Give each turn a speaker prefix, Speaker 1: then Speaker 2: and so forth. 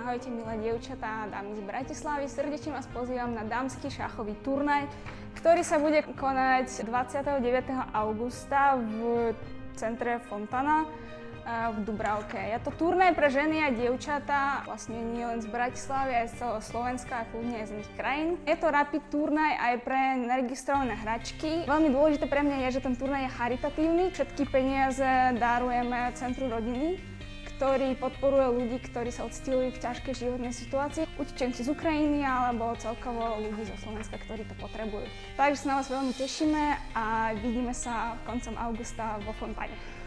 Speaker 1: Ahojte milé dievčatá a dámy z Bratislavy. Srdečne vás pozývam na dámsky šachový turnaj, ktorý sa bude konať 29. augusta v centre Fontana v Dubravke. Je to turnaj pre ženy a dievčatá, vlastne nie len z Bratislavy, aj z celého Slovenska a kľudne aj z iných krajín. Je to rapid turnaj aj pre neregistrované hračky. Veľmi dôležité pre mňa je, že ten turnaj je charitatívny. Všetky peniaze darujeme Centru rodiny, ktorý podporuje ľudí, ktorí sa ocitli v ťažkej životnej situácii. Utečenci z Ukrajiny alebo celkovo ľudí zo Slovenska, ktorí to potrebujú. Takže sa na vás veľmi tešíme a vidíme sa koncom augusta vo Fontane.